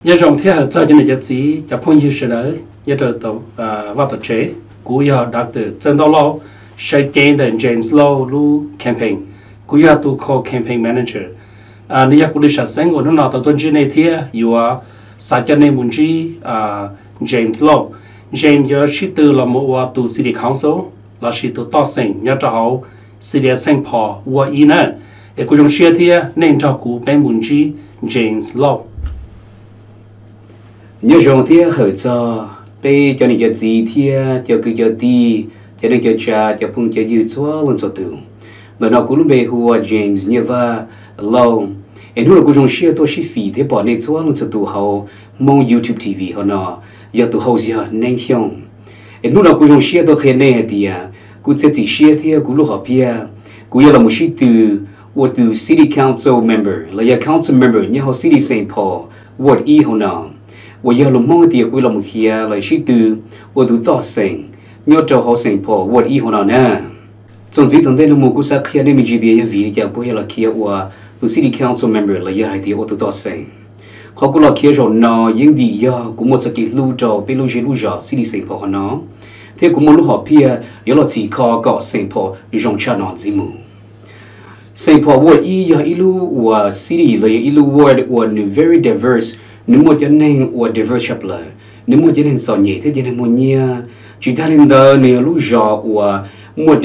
nhớ trong thế hệ cho nên chỉ cho phong yêu sự đấy nhớ từ tàu vào tập chế cú giờ Dr. Trần Đào Lâu Shay Jane and James Low lu campaign cú giờ tu call campaign manager nếu như cú đi sát sinh của nó nào tàu tuần trên này thì yêu sa cho nên muốn chi James Low James giờ chỉ từ là một tu city council là chỉ tu tao sinh nhớ cho họ city sinh phò và ý nữa để cú trong xe thì nên cho cú bên muốn chi James Low nhớ trong thế hệ cho bây cho nên cho gì thì cho cứ cho đi cho nên cho cha cho phun cho dư xóa lần sau từ rồi nó cũng bây hùa James như vậy lâu em hùa cũng trong xe tôi chỉ phí thế bỏ nên xóa lần sau từ hậu mong YouTube TV họ nó giờ từ hậu giờ nên xong em hùa cũng trong xe tôi khen này thì cũng sẽ chỉ xe thì cũng lúc học bia cũng giờ là một sĩ từ từ City Council member là giờ council member như họ City Saint Paul Ward E họ nó và giờ lúc mong thì cũng là một khi là sĩ từ từ tỏ sinh nhớ cho họ Saint Paul Ward E họ nó nè trong dịp thằng đây là một quốc gia kia nên mình chỉ để vì giờ cũng là kia và từ City Council member là giờ hay thì từ tỏ sinh họ cũng là kia rồi nó những vì giờ cũng một cái lưu trò bên lưu trò City Saint Paul họ nó thế cũng một lúc họ bia giờ là chỉ có Saint Paul dùng cha nó gì mù Saint Paul Ward E giờ ilu và city là ilu ward và very diverse nếu một cho nên và diverse chập là nếu một cho nên sọ nhẹ thế cho nên một nhà chỉ ta lên đó nếu lu rõ và một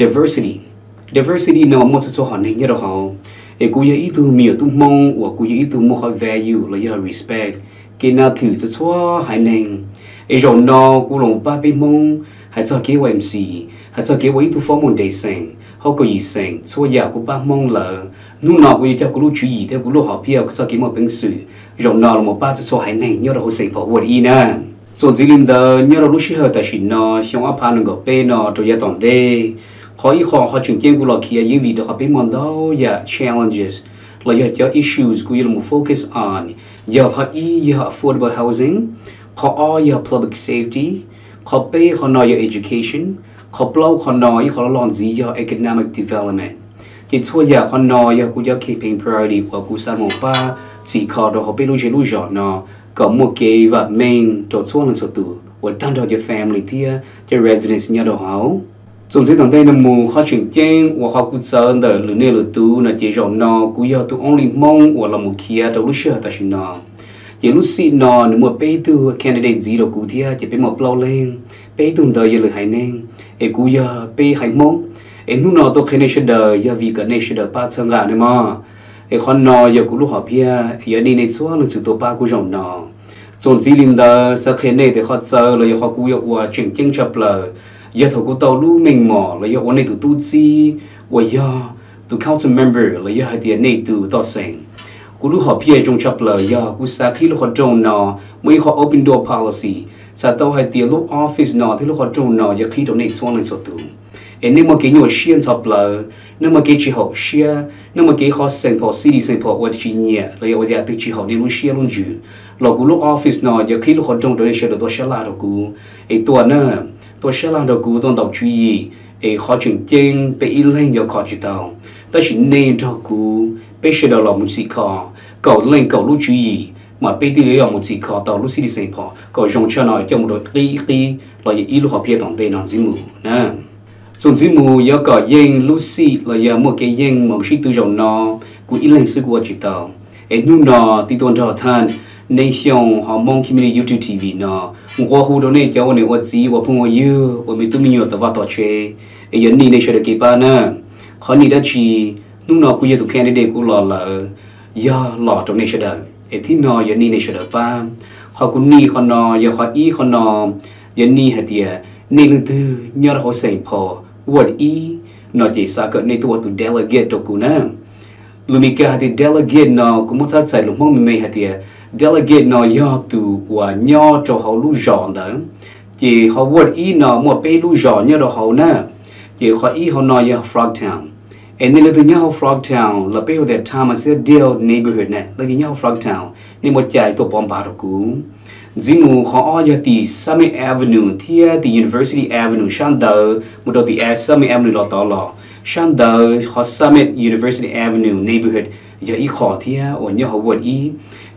diversity nào một số họ nên như đó họ để cũng như ý tu miêu tu mong và cũng như ý tu một cái value là giờ respect cái nào thử cho số hay nên rồi nó cũng lòng ba bên mong hay cho cái MC hay cho cái ý tu form một day sang họ có gì sang số giờ của ba mong là lúc nào cũng cho cái lúc chú ý theo cái lúc họ phiêu cái cái một bên sự rồi nào là một ba cho số hay nên nhớ là họ Saint Paul Ward E nèส่วนสิ่งเดิมเนี่ยเรารู้ชื่อแต่สิ่งนั้นช่วงผ่านหนึ่งก็เป็นเนาะตัวอย่างต่างเดย์ขออีกข้อเขาจึงเกี่ยงกูหลอกเขียนยิ่งวิดีโอเขาเป็นมันดาวอย่า challenges เราอยากจะ issues กูอยากมา focus on อย่าเขาอย่า affordable housing เขาอย่า public safety เขาเป็นเขาหน่อยอย่า education เขาเปล่าเขาหน่อยเขาหลอนจีอย่า economic development ที่ช่วยอย่าเขาหน่อยอย่ากูอยาก keeping priority กว่ากูสร้างหมู่บ้านสี่ข้อเราเขาเป็นรู้จักเนาะcó một cái vật mình trộn xuống lên số tù và tăng cho family thì cho residents nhà đồ hảo trong thời gian đây là mùa khó chuyển change và khó cũng sợ đời lửa nề lửa tù là chỉ rộng nó cũng do tụ only mong và là một kia đâu lúc xưa ta xin nó chỉ lúc xí nó nếu một bé tu candidate gì đâu cũng thì chỉ bé một lâu lên bé tu đời giờ lửa hay nên em cũng giờ bé hay mong em lúc nào tôi khi này sẽ đời giờ vì cái này sẽ đời ba sang gà này mà con nó giờ cũng lúc học bia giờ đi này xuống là sự tổ ba cũng rộng nó trong chỉ linh đó sau khi này thì họ chờ là họ cũng yêu chuyển chính chấp là giờ thầu cũng tàu lúc mình mỏ là giờ này tụi tu chi và giờ tụi council member là giờ hai tiền này tụi tao sang cũng lúc học bia trong chấp là giờ cũng sau khi lúc họ trong nó mới họ open door policy sau tao hai tiền lúc office nó thì lúc họ trong nó giờ khi tụi này xuống lên số tụi nếu mà cái nhiều xuyên chấp là nếu mà cái chỉ học xia nếu mà cái họ Saint Paul City Saint Paul và chỉ nhẹ là giờ để tự chỉ học đi luôn xia luôn chứ là cũng lúc office nó giờ khi lúc họ trong đó sẽ được tôi sẽ làm được cũng tuổi nữa tôi sẽ làm được cũng tôi đọc chú ý họ chuyển trên bị lên giờ khó chịu tao ta chỉ nên cho cũng bị sẽ được làm một gì khó cầu lên cầu lúc chú ý mà bị thì làm một gì khó tao lúc City Saint Paul cầu dùng cho nó cho một đội tí là giờ ít lúc họ phía tổng tên nó gì mù nèส่วนที่มูยก็ยังลูซี่เรายังมั่วแกยังมั่วชิตุจงนอกูอีเล่งสึกว่าจิตตาวนู่นนอที่ตัวเราท่านในช่องหอมองคิมิลี YouTube TV นอมัวหูตรงนี้เจ้าเนี่ยว่าจีว่าพุ่งว่าเยอะว่ามีตัวมีอยู่แต่ว่าต่อเชยันนี่ในเชิงเกี่ยวกับนะเขานี่ได้ชีนู่นนอกูยังตัวแค่ในเด็กกูหล่อละย่าหล่อตรงนี้เฉยที่นอยันนี่ในเชิงป้าเขากูนี่เขานอยังเขาอีเขานอยันนี่ฮะเดียนี่ลึกตื้อยอดเขาใส่พอWard E nó chỉ sao cái này tôi tụi delegate cho cô nè lúc mình cái hạt delegate nó cũng muốn sai lúc mong mình hạt delegate nó do tụi và nhau cho họ lưu dọn đó chỉ họ Ward E nó một bé lưu dọn nhau đó họ nè chỉ họ E họ nói là Frogtown em nên là tụi nhau Frogtown là bé ở that time sẽ deal neighborhood nè là tụi nhau Frogtown nên một chạy tụi bom bả đó cũng dĩ mù họ ở tại Summit Avenue thì tại University Avenue sang đầu một đầu tại Summit Avenue là tao là sang đầu họ Summit University Avenue neighborhood giờ ý khó thì ở nhà họ Ward E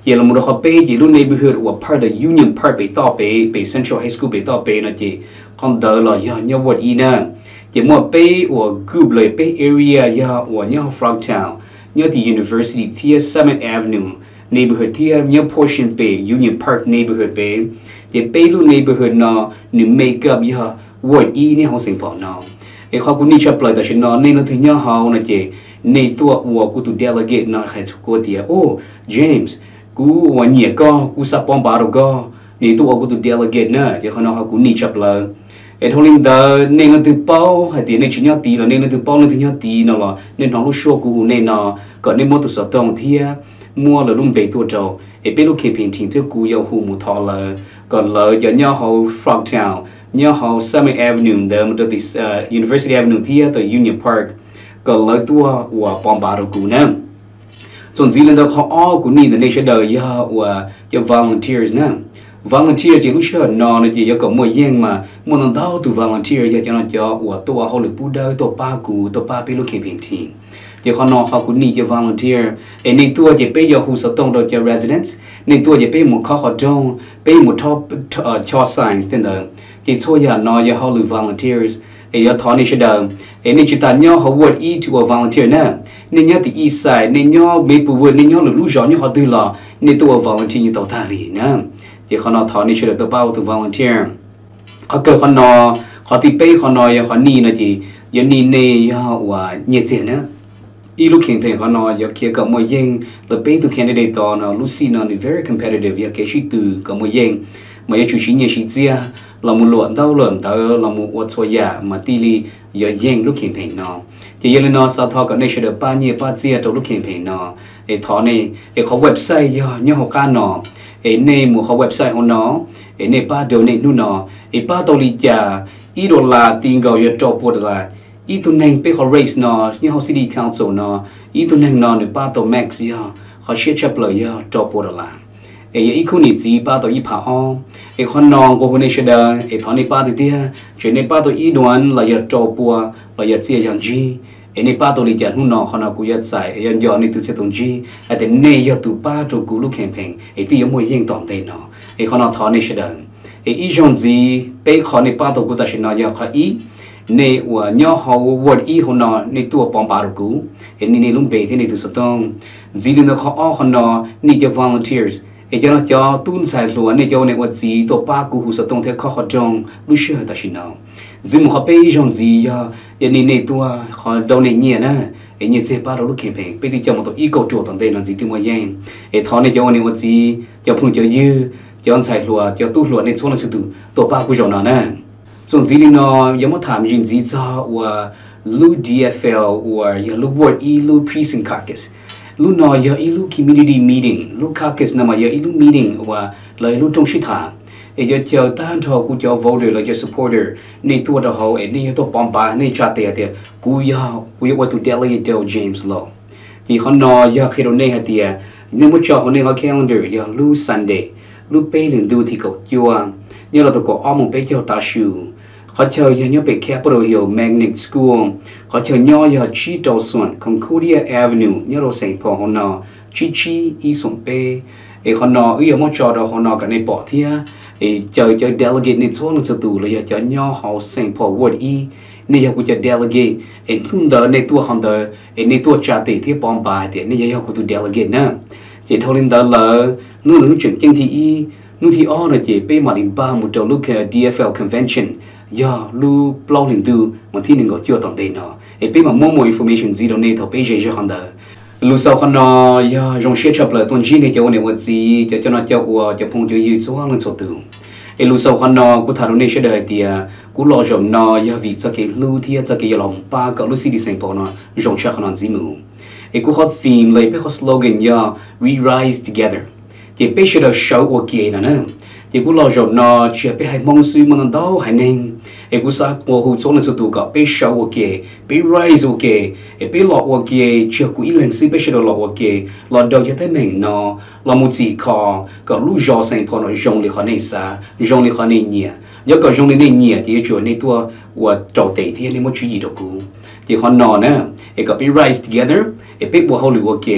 chỉ là một học bé chỉ lúc neighborhood or part of Union Park bị to bị Central High School bị to bị nó chỉ còn đỡ là do nhau vật ý nè chỉ một bé or group lại bé area do or nhau Frogtown nhau thì University thì Summit Avenue neighborhood thì nhau portion bé Union Park neighborhood bé chỉ bé lúc neighborhood nó new make up do vật ý này không sinh bỏ nó cái họ cũng đi chấp lại tại nó nên nó thứ nhau họ nó chỉ nênตัวcủa tụi delegate nó hay của thì James cúวันนี้ก็กูสับปอมบาร์ก็นี่ตัวกูตัว delegate นะที่เขาเขากูนี่จับเลยไอ้ทงลิงเดอเนี่ยนั่นตัวเป้าให้ตีเนี่ยชิ้นยอดตีแล้วเนี่ยนั่นตัวเป้าเนี่ยชิ้นยอดตีนั่นล่ะเนี่ยน้องลูกโชกูเนี่ยน่ะก็เนี่ยมัวตัวสตองเทียมัวเลยลุ่มเบตัวเจ้าไอ้เป็นลูกเคพิงทิ้งที่กูยาวหูมูทอเลยก็เลยจะเนี่ยเขา Frogtown เนี่ยเขา Summit Avenue เดิมตัวที่ University Avenue ที่ตัว Union Park ก็เลยตัวว่าปอมบาร์กูนะส่วนจีนเราเขากูนี่แต่ในเชดเดียว่าจะ volunteers นะ volunteer จะรู้เชื่อนอนจะยังก็มวยแย่งมามันต้องเท่าตัว volunteer จะจะนั่นจะว่าตัวเขาหรือผู้ใดตัวป้ากูตัวป้าเป็นลูกเขยเพียงทีจะเขานอนเขากูนี่จะ volunteer ไอ้ในตัวจะเป็นยาหูสตองโดยจะ residents ในตัวจะเป็นหมู่ข้อขอจงเป็นหมู่ท็อปชอ science แต่เดิมจะช่วยยานอนจะเขาหรือ volunteersไอ้ยอดทอนี่เฉยๆไอ้นี่จุดตาเนี่ยเขา work e to a volunteer นะเนี่ยเนี่ยที่ east side เนี่ยเนี่ยไม่ปูวนเนี่ยเนี่ยหรือรู้จอเนี่ยเขาตื่นละเนี่ยตัว volunteer เนี่ยตัวท่าลีนะที่เขานอนทอนี่เฉยๆตัวเป้าตัว volunteer เขาเกิดเขานอนเขาที่ไปเขานอนอย่างเขานี่นะจีอย่างนี่เนี่ยว่าเนี่ยเจ๋นะอีลูกเข่งเพลงเขานอนอย่างเกี่ยวกับมวยยิงแล้วไปตัว candidate ต่อนะลูซี่นอน very competitive อย่างเกี่ยวกับตัวกับมวยยิงmà yêu chủ chính nhà chính gia là một luận đâu là một vật số giả mà tỷ lệ giờ giang lúc hiện hình nó chỉ giờ nó sao thọ cái này sẽ được bao nhiêu bao chia trong lúc hiện hình nó để thọ này để có website giờ nhớ học ca nó để này một có websiteของnó để này ba donateนู่นnó để baตัวลีจ่าอีดอลลาร์ติงก็จะจบหมดละอีตัวนึงไปเขา raise nó như họ city council nóอีตัวนึงnóเนี่ยbaตัว max giờเขาเชื่อชับเลยgiờจบหมดละไอ้อีคู่นี้จีป้าตัวอีผาอ้อไอ้คนนองกูคนนี้เฉยๆไอ้ทอนในป้าตัวเดียจนในป้าตัวอีดวนเราอยากจบัวเราอยากเสียอย่างจีไอ้ในป้าตัวนี้จะหุ่นนองคนนั้นกูอยากใส่ไอ้ยันยอในตัวเสียตรงจีไอ้แต่เนยอยากตัวป้าตัวกูลูกแข็งเพงไอ้ที่ยังมวยยิงต่อเตนอไอ้คนนั้นทอนในเฉยๆไอ้อีจงจีไปขอในป้าตัวกูตัดสินนอยากขออีในว่าย่อเขาวอดอีคนนอในตัวปอมปาร์กูไอ้นี่ในลุงเบที่ในตัวสตองจีลินเขาอ้อคนนอนี่จะ volunteersไอ้เจ้าเจ้าตุ้นสายหลวงในเจ้าในวัดจีตัวป้ากูหูสตงเทข้อขจงรู้เชื่อแต่ชินเอาจิมเขาไปจงจีอย่าอย่างนี้ในตัวเขาโดนในเงี้ยนะไอ้เงี้ยเจ็บป้าเราลูกเข็มเพงไปที่เจ้ามันตัวอีโก้โจตั้งแต่นั่นจีที่มาแย่งไอ้ท้อในเจ้าในวัดจีเจ้าพุ่งเจ้ายื้อเจ้าสายหลวงเจ้าตู้หลวงในช่วงนั้นสุดตัวป้ากูจงนั่นนะส่วนจีนี่เนาะยังมาถามยินจีจ้าว่าลูก DFL ว่าอย่าลูกวอร์ดอีลูก precinct caucusลูกน้อยอย่าอีลูก community meeting ลูก caucus นั่นมาอย่าอีลูก meeting ว่าเลยลูกจงชิดาไอ้เจ้าต้านทอกูเจ้า voter เลยเจ้า supporter ในตัวเราไอ้นี่ตัวปอมปาในชาติเดียกูอยากว่าตัว delegate เจ้า James Law ที่เขาน้อยอยากให้เราเนี่ยเดียเนี่ยมุ่งจ่อเขาเนี่ยเขา calendar อย่าลูก Sunday ลูกไปเรียนดูที่เขาจัวเนี่ยเราตัวก็อ้อมไปเจ้าตาชูเขาเจอยังไปแคปโรฮิลแมกนิกสคูลเขาเจอย่อชีดอลส่วนคอนคูเรียแอเวนิวเนี่ยเราเซ็งพอเขาหนอชีอีส่งไปไอ้เขาหนอยังมั่งจอดเขาหนอกันในปอเทียไอ้เจอเดลิเกตในช่วงนั้นจะดูเลยจะย่อเขาเซ็งพอวอดอีนี่ยังกูจะเดลิเกตไอ้ทุ่งเดอในตัวเขาเดอไอ้ในตัวชาติที่ปอมบาเดียนี่ยังกูตัวเดลิเกตนะเจ้าลินเดอเลยนู่นนึกถึงจังที่อีนู่นที่อ้อนะเจ้ไปมาลินบ้ามุดเจ้าลูกDFL conventionย่าลูกเปล่าลินดูมันที่หนึ่งก็เจอตอนเดินเนาะไอ้เป็นมันมั่ว information ซีตรงนี้เขาไปเจอคนเดียวลูกสาวคนน้อยย่าจงเชื่อชับเลยตอนที่ในเจ้าในวันจีจะน่าเจ้าว่าจะพงจะยืดตัวนั่งสดตัวไอ้ลูกสาวคนน้อยกูทารุณีเชื่อเดียเดียกูรอจมน้อยย่าวิจะเกี่ยลูที่จะเกี่ยลองป้ากับลูกซีดีเซนปอนะจงเชื่อคนนั้นจีมูไอ้กูเขาธีมเลยเป็นเขาสโลแกนย่า we rise together จะไปเชื่อเดียshow โอเคนะเนี่ยที่กูรอจบนอเชื่อไปให้มองซื้อมันต้องให้หนึ่งไอ้กูสักตัวหูโซนสุดตัวก็ไปshowโอเคไป rise โอเคไอ้ไปหลอกโอเคเชื่อกูอีหลังซื้อไปเชื่อหลอกโอเคหลอกเดียวจะได้เหม่งนอหลอกมุจีคอก็รู้จอเซนพอนอจงเลยคนนี้ซาจงเลยคนนี้เนี่ยแล้วก็จงเลยเนี่ยที่จะในตัวว่าจอเตะที่นี่มันชี้ดอกกูที่คนนอเนี่ยไอ้ก็ไป rise together ไอ้ไปบัวเขาหรือโอเค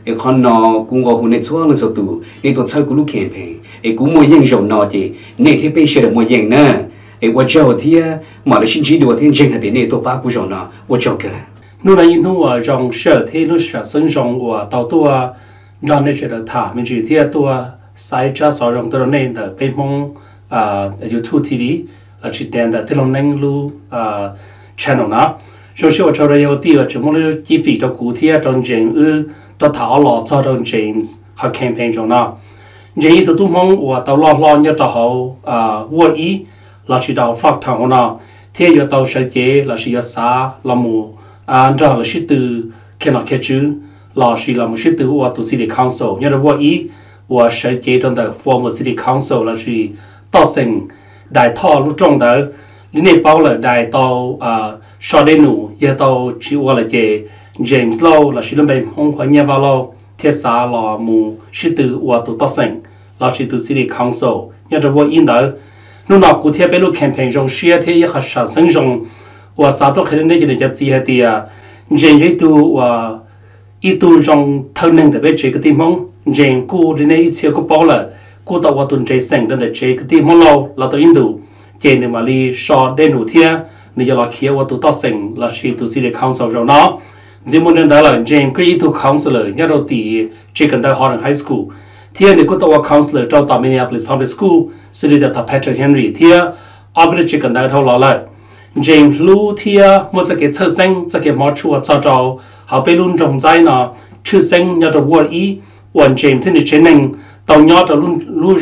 con nó cũng có hôn chúa lên số tù nên tôi chơi cũng lúc campaign cũng mua yên rộng nó thì nên thì bây giờ mua yên nè我叫他马来西亚的天真的那都把古种呢，我叫个。 นู่นนี่นู่นtrong sở thế lúc sở sinh trong của tàu tua trong này sẽ được thả mình chỉ theo tua sai cha sáu trong tôi nên từ bên mong YouTube TV là chỉ đèn từ telong neng lu channel đó rồi sau cho đây đầu tiên chỉ muốn chi phí cho cụ thể trong James tôi thảo lọ cho trong James họ campaign trong đó James tôi mong của tàu lo nhất là họ vô ý là chỉ đạo phát thảo nó thế giờ tàu sẽ chế là chỉ xã là mù đó là sĩ từ khi nào khi chứ là chỉ là một sĩ từ của tụ city council nhớ là vô ý của sẽ chế trong the former city council là chỉ tạo thành đại thọ lúc trong đó lý này bao là đại tàu sau đây nụ giờ tàu chỉ gọi là chế James Low là chỉ là bên hông phải nhà vào lâu thế xã là một sĩ từ của tụ tạo thành là chỉ tụ city council nhớ là vô ý đó lúc nào cụ thể bên lúc campaign trong xe thế các sản sinh trong và sau đó khi đến đây thìจะจีให้ที่เจนยี่ตัวว่าอีตัวจงเท่านั้นแต่เป็นเจก็ที่มองเจนกูในนี้เชื่อก็พอละกูตัวว่าตุนเจสังแต่เจก็ที่มองเราตัวอินดูเจนมาลีชอเดนูเทียนี่จะเราเขียนว่าตัวต่อสังเราชีตัวสิเดคอนซัลเราเนาะเจมันนั่นได้ละเจนก็อีตัวคอนซัลเลยเนี่ยเราตีเจกันได้ฮอร์นไฮสคูลเทียนี่กูตัวว่าคอนซัลเลยเจ้าต่อมินนิอาโพลิสพับลิกสคูลสิเดตัดแพทริกเฮนรี่เทียอัปเดตเจกันได้เท่าเราเลยJames Lu thia một cái thơ sinh cái mỏ chùa cho trâu họ bị luôn trồng trái nọ chữ sinh nhớ được word ý hoàn James thế này trên nền tàu nhớ được luôn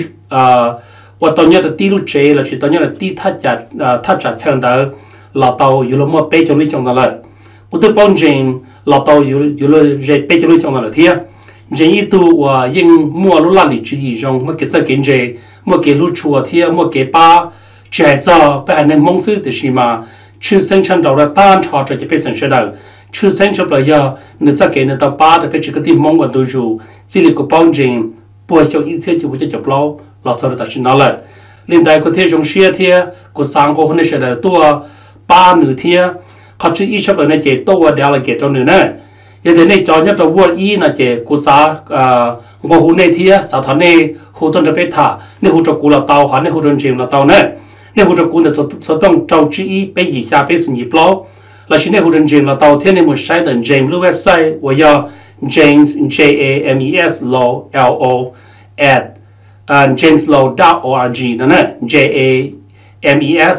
và tàu nhớ được tí lúc chế là chỉ tàu nhớ được tí thắt chặt chân đó là tàuอยู่một bê cho lui trong đó lại của tôi bọn James là tàuอยู่เลยbê cho lui trong đó lại thia James tu và nhưng mua lúc là lịch chỉ trong một cái kinh tế một cái lúc chùa thia một cái ba trẻ cho bé nên mong sự thì xí mà chữ sinh chân đầu là tan thọ cho cái sinh sẽ đầu chữ sinh cho bây giờ người ta kể người ta ba để phải chỉ có tìm mong của tôi dù chỉ là có bao nhiêu bùa cho ít thế chỉ có chụp lâu là cho người ta xin nó lại liên đại có thể trong xe thế có sáng có hôm nay sẽ đầu tua ba nửa thế họ chỉ ít chấp là này chỉ tua đều là kể cho nửa này giờ thế này cho nhất là vua ý là chỉ có sáng ngô hôm nay thế sáng tháng này hồ tuầnจะไปถ่าเนี่ยhồ choกูlà tàu hắnเนี่ยhồ cho chìm là tàu nàyเนี่ยhồ choกูเนี่ยจะต้องเจ้าจีไปหยีชาไปสุนีเปล่าแล้วชิ้นเนี่ยhồ cho chìm là tàuเที่ยเนี่ยมันใช้แต่ James รูปเว็บไซต์ว่าอย่า James JAMES Law LO at jameslaw.org นั่นแหละ JAMES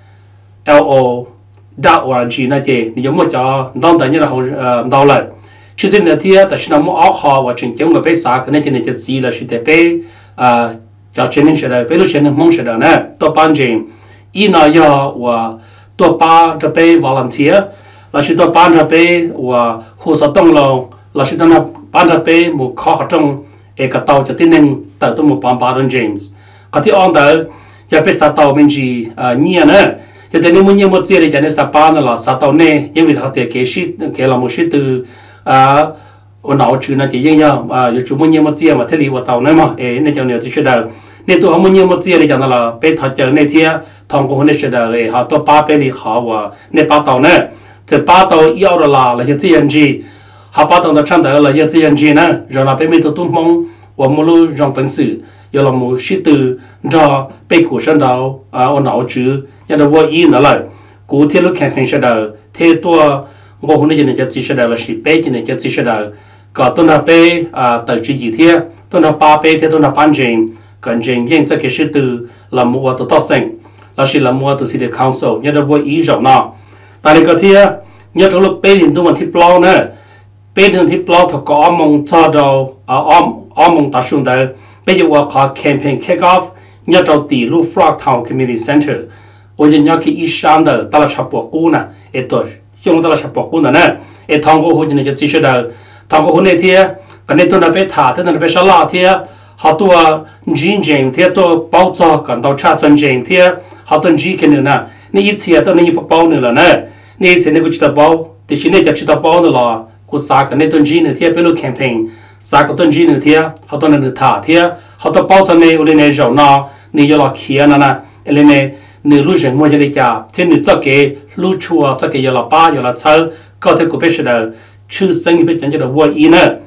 LO.org นั่นเองนี่ยมว่าจะต้องแต่เนี่ยเราเราเลยชื่อเส้นเนี่ยที่แต่ฉันเอาเอาข้อว่าจึงจังมาไปสากันเนี่ยจะเนี่ยจะซีละสิแต่ไปจะเช่นนี้เฉยๆไปรู้เช่นนี้มองเฉยๆนะตัวปันจริงอีน่ายว่าตัวป้าจะไป volunteer แล้วสิตัวป้าจะไปว่าหัวสต้องเราแล้วสิตัวนั้นป้าจะไปหมู่ข้อขัดจงเอกเตาจะที่หนึ่งแต่ตัวหมู่ปามปาร์นเจมส์ก็ที่อ่อนเดอจะไปสาเตาเป็นจีเนี่ยนะจะแต่เนี่ยมันยังหมดเสียเลยจะเนี่ยสาป้านั่นแหละสาเตาเนี่ยยังวิธีเขาเตะเกชิเกลามุชิตือวันเอาชื่อนั่นจะยังอยู่จุดมันยังมาเจียมาเทลีว่าเต่านั่นมั้งในเจ้าเนี่ยจะเชื่อได้ในตัวเขามันยังมาเจียเลยจังนั่นละไปถัดจากในเทียทองกูคนนี้เชื่อได้เลยเขาตัวป้าไปเลยเขาว่าในป้าเต่าเนี่ยจะป้าเต่าอีเอาละแล้วจะเจียนจีเขาป้าเต่าจะช่างแต่ละจะเจียนจีนะเราไปมีตัวตุ้มมองว่าไม่รู้รองเป็นสื่อยาเราไม่ชิดตือรอไปกูเช่นเราวันเอาชื่อยังได้ว่าอีนั่นแหละกูเที่ยวลูกแข่งเชื่อได้เที่ยวตัว我可能今年就只识到了是北今年就只识到，个东那北到这几天，东那八北天东那半天，跟人因这个是都那么我都到省，那是那么都是的 council， 你都我一种呢，但是个天，你除了北人都问题不老呢，北人题不老他个阿蒙找到阿蒙大兄弟，比如我考 campaign kick off， 你找地路 Frogtown Community Center， 我人家去一山的到了差不多呢，一多。chúng ta là sắp bọc cuốn đó nè, cái thằng cô hồi này chỉ là thằng cô hồi này thì cái này tôi đã bị thả, tôi đã bị sát lạ thì họ tôi Jean James thì tôi bảo cho cái đầu cha John James thì họ tôi Jean cái nữa nè, này ít thì tôi này bảo nữa là nè, này thì này cũng chỉ là bảo, thì chỉ này chỉ là bảo nữa là, cô sa cái này tôi Jean nữa thì bây giờ campaign, sa cái tôi Jean nữa thì họ tôi này thả thì họ tôi bảo cho này ở này rồi nó, này giờ là kia nè nè, ở này nửa lúc rảnh mua cho đi chả, thế nửa chắc cái lúc chùa chắc cái giờ là ba giờ là sáu, có thể cũng biết là chữ sinh biết chẳng cho là vui ý nữa,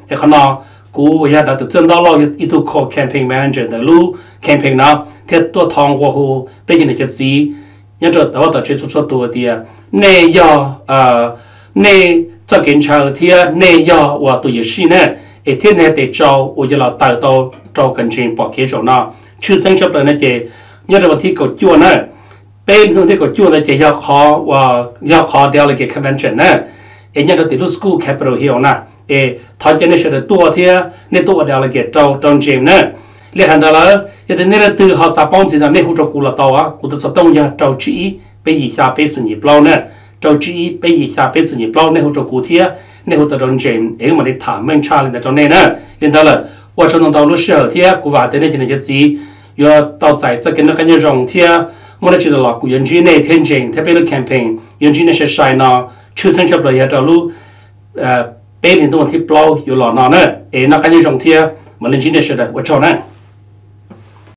cái khăn nào cú ya đã tự chân đó lo ít tu call campaign manager的路 campaign nào thì tôi thằng qua hồ bây giờ này cái gì nhớ cho tao tao chế xuấtตัวเดีย内要内这检查ที่内要我都也是呢一天呢得找我就老带到找跟前保给手呢去生出来那些nhớ choที่ก็จวนนะเป็นคนที่ก็จวนนะจะ要ขอว่า要ขอเดียวเลยcái convention นะเอ็งจะติด school capital hill นะทอดจะในเชิงตัวที่ในตัวเดียวเลยเจ้าจงเจมนะเรียกหัน到了有的那个对好啥帮子呢那户着顾了到啊顾得说东呀找之一被一下被损你不呢找之一被一下被损你不那户着顾贴那户的中jemเอ็งมาได้ถามมันชาเลยแต่เจ้าเนี่ยนะเรียน到了ว่าจะต้อง到路时候ที่กูว่าแต่ในที่นี้จะจี要到在这个那个人容天我们知道了古人之内天津特别的 campaign 人之那些晒呢出生出来也到路白天都问题不老有老呢那个人容天我们人之那些的我找呢